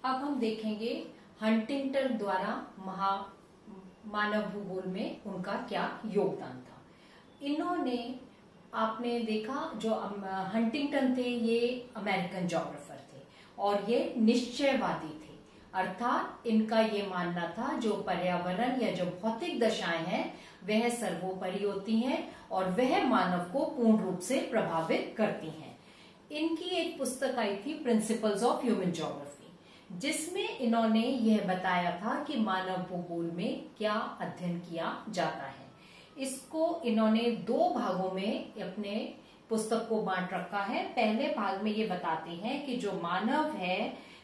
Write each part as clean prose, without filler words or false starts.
अब हम देखेंगे हंटिंगटन द्वारा मानव भूगोल में उनका क्या योगदान था। इन्होंने, आपने देखा, जो हंटिंगटन थे ये अमेरिकन ज्योग्राफर थे और ये निश्चयवादी थे। अर्थात इनका ये मानना था जो पर्यावरण या जो भौतिक दशाएं हैं वह सर्वोपरि होती हैं और वह मानव को पूर्ण रूप से प्रभावित करती हैं। इनकी एक पुस्तक आई थी प्रिंसिपल्स ऑफ ह्यूमन ज्योग्राफी, जिसमें इन्होंने यह बताया था कि मानव भूगोल में क्या अध्ययन किया जाता है। इसको इन्होंने दो भागों में अपने पुस्तक को बांट रखा है। पहले भाग में ये बताते हैं कि जो मानव है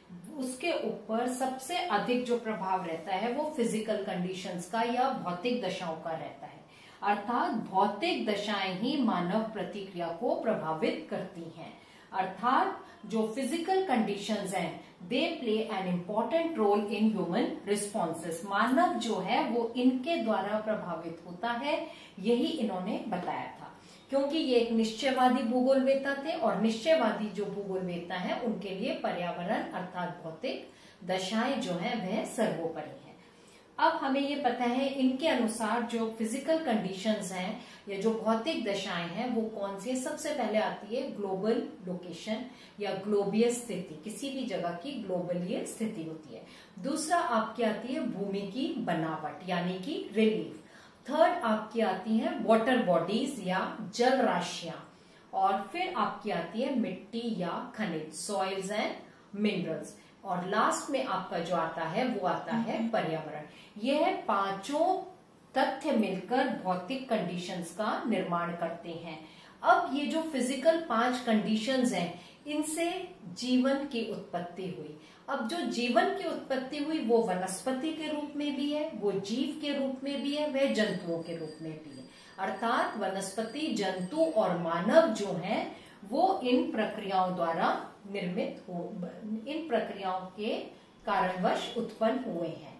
उसके ऊपर सबसे अधिक जो प्रभाव रहता है वो फिजिकल कंडीशंस का या भौतिक दशाओं का रहता है। अर्थात भौतिक दशाएं ही मानव प्रतिक्रिया को प्रभावित करती हैं। अर्थात जो फिजिकल कंडीशंस हैं they play an important role in human responses. मानव जो है वो इनके द्वारा प्रभावित होता है, यही इन्होंने बताया था। क्योंकि ये एक निश्चयवादी भूगोलवेत्ता थे और निश्चयवादी जो भूगोलवेत्ता है उनके लिए पर्यावरण अर्थात भौतिक दशाएं जो है वह सर्वोपरि है। अब हमें ये पता है इनके अनुसार जो फिजिकल कंडीशंस हैं या जो भौतिक दशाएं हैं वो कौन सी है। सबसे पहले आती है ग्लोबल लोकेशन या ग्लोबीय स्थिति, किसी भी जगह की ग्लोबलीय स्थिति होती है। दूसरा आपकी आती है भूमि की बनावट यानी कि रिलीफ। थर्ड आपकी आती है वाटर बॉडीज या जल राशियां। और फिर आपकी आती है मिट्टी या खनिज, सॉइल्स एंड मिनरल्स। और लास्ट में आपका जो आता है वो आता है पर्यावरण। यह पांचों तथ्य मिलकर भौतिक कंडीशंस का निर्माण करते हैं। अब ये जो फिजिकल 5 कंडीशंस हैं इनसे जीवन की उत्पत्ति हुई। अब जो जीवन की उत्पत्ति हुई वो वनस्पति के रूप में भी है, वो जीव के रूप में भी है, वह जंतुओं के रूप में भी है। अर्थात वनस्पति, जंतु और मानव जो हैं वो इन प्रक्रियाओं द्वारा निर्मित हो, इन प्रक्रियाओं के कारणवश उत्पन्न हुए हैं।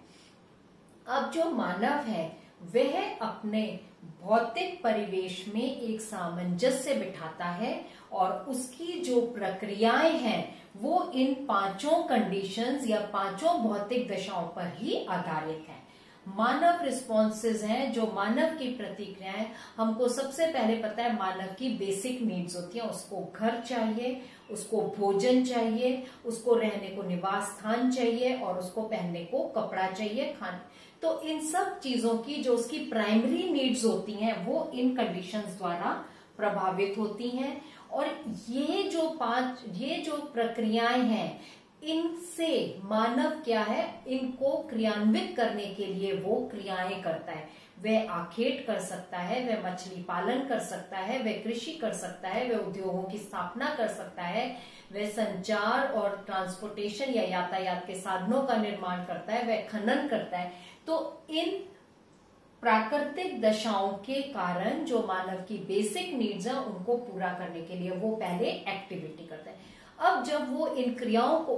अब जो मानव है वह अपने भौतिक परिवेश में एक सामंजस्य बिठाता है और उसकी जो प्रक्रियाएं हैं वो इन पांचों कंडीशंस या पांचों भौतिक दशाओं पर ही आधारित है। मानव रिस्पॉन्सेज हैं, जो मानव की प्रतिक्रियाएं, हमको सबसे पहले पता है मानव की बेसिक नीड्स होती हैं। उसको घर चाहिए, उसको भोजन चाहिए, उसको रहने को निवास स्थान चाहिए और उसको पहनने को कपड़ा चाहिए, खाने। तो इन सब चीजों की जो उसकी प्राइमरी नीड्स होती हैं वो इन कंडीशंस द्वारा प्रभावित होती हैं। और ये जो प्रक्रियाएं हैं इनसे मानव क्या है, इनको क्रियान्वित करने के लिए वो क्रियाएं करता है। वह आखेट कर सकता है, वह मछली पालन कर सकता है, वह कृषि कर सकता है, वह उद्योगों की स्थापना कर सकता है, वह संचार और ट्रांसपोर्टेशन या यातायात के साधनों का निर्माण करता है, वह खनन करता है। तो इन प्राकृतिक दशाओं के कारण जो मानव की बेसिक नीड्स हैं उनको पूरा करने के लिए वो पहले एक्टिविटी करता है। अब जब वो इन क्रियाओं को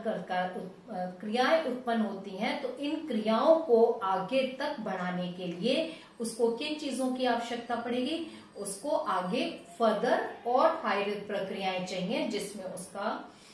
क्रियाएं उत्पन्न होती हैं तो इन क्रियाओं को आगे तक बढ़ाने के लिए उसको किन चीजों की आवश्यकता पड़ेगी, उसको आगे फर्दर और हायर प्रक्रियाएं चाहिए, जिसमें उसका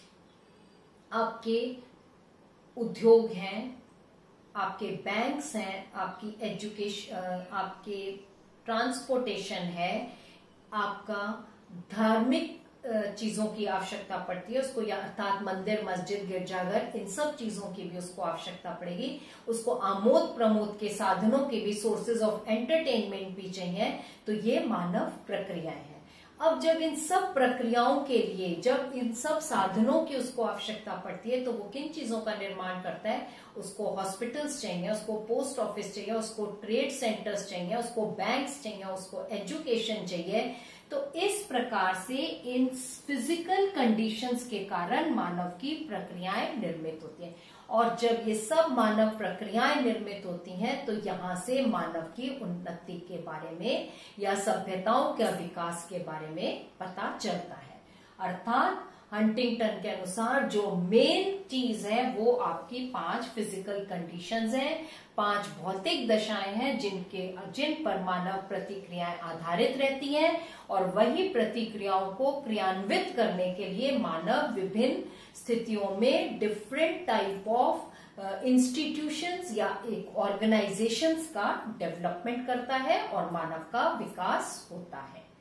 आपके उद्योग हैं, आपके बैंक्स हैं, आपकी एजुकेशन, आपके ट्रांसपोर्टेशन है, आपका धार्मिक चीजों की आवश्यकता पड़ती है उसको, या अर्थात मंदिर, मस्जिद, गिरजाघर, इन सब चीजों की भी उसको आवश्यकता पड़ेगी। उसको आमोद प्रमोद के साधनों के भी, सोर्सेज ऑफ एंटरटेनमेंट भी चाहिए। तो ये मानव प्रक्रियाएं हैं। अब जब इन सब प्रक्रियाओं के लिए, जब इन सब साधनों की उसको आवश्यकता पड़ती है तो वो किन चीजों का निर्माण करता है, उसको हॉस्पिटल्स चाहिए, उसको पोस्ट ऑफिस चाहिए, उसको ट्रेड सेंटर्स चाहिए, उसको बैंक्स चाहिए, उसको एजुकेशन चाहिए। तो इस प्रकार से इन फिजिकल कंडीशंस के कारण मानव की प्रक्रियाएं निर्मित होती हैं। और जब ये सब मानव प्रक्रियाएं निर्मित होती हैं तो यहाँ से मानव की उन्नति के बारे में या सभ्यताओं के विकास के बारे में पता चलता है। अर्थात हंटिंगटन के अनुसार जो मेन चीज है वो आपकी 5 फिजिकल कंडीशंस हैं, 5 भौतिक दशाएं हैं जिन पर मानव प्रतिक्रियाएं आधारित रहती हैं, और वही प्रतिक्रियाओं को क्रियान्वित करने के लिए मानव विभिन्न स्थितियों में डिफरेंट टाइप ऑफ इंस्टीट्यूशंस या एक ऑर्गेनाइजेशंस का डेवलपमेंट करता है और मानव का विकास होता है।